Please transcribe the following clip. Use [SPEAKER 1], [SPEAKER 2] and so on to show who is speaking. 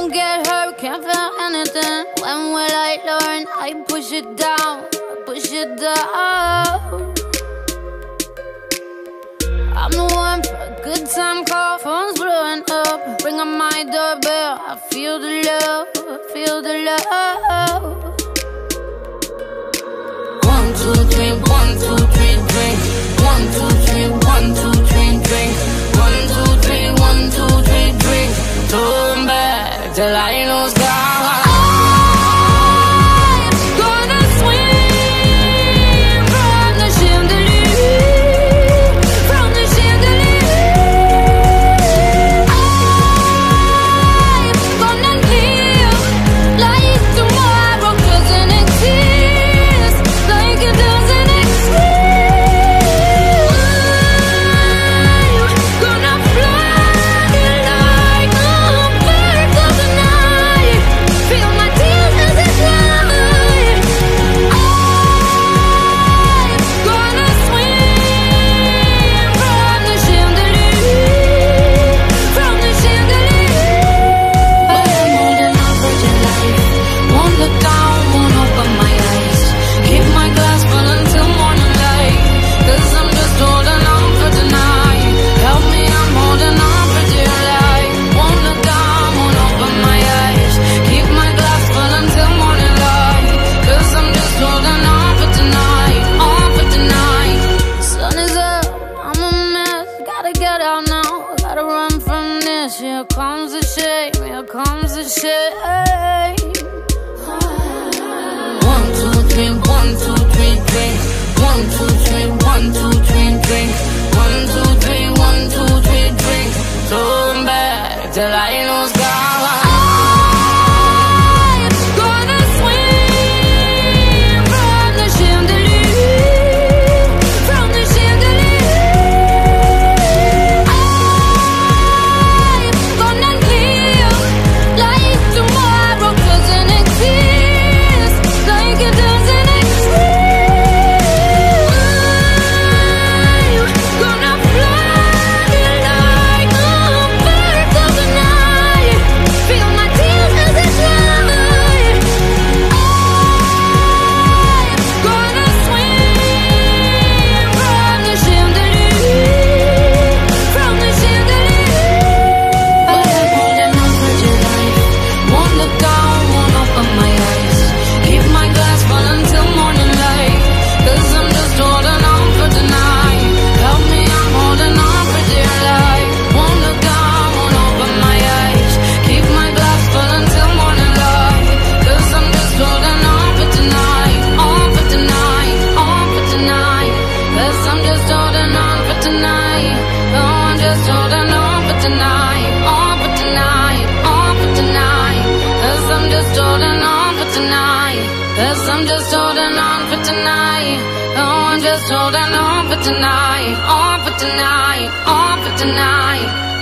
[SPEAKER 1] won't get hurt, can't feel anything. When will I learn? I push it down, push it down. I'm the one for a good time call, phone's blowing up. Bring on my doorbell, I feel the love, feel the love. 1, 2, 3, 1, 2, 3, drink. 1, 2, 3, 1, 2, 3, drink. 1, 2, 3, 1, 2, 3, drink. Turn back till I lose God. Here comes the shame, here comes the shame. 1, 2, 3, 1, 2, 3, drink. 1, 2, 3, 1, 2, 3, drink. 1, 2, 3, 1, 2, 3, drink. Turn back till I lose God. Cause I'm just holding on for tonight. Oh, I'm just holding on for tonight. On for tonight. On for tonight.